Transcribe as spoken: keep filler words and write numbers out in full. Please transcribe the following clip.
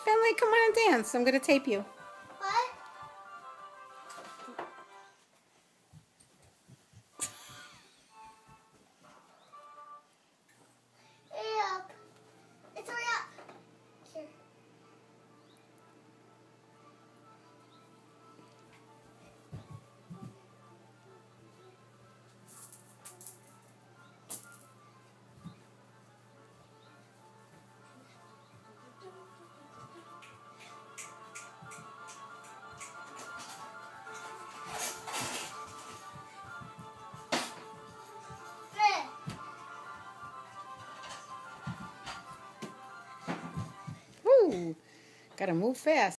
Finley, come on and dance. I'm going to tape you. What? Hurry up. It's hurry up. Here. Woo! Gotta move fast.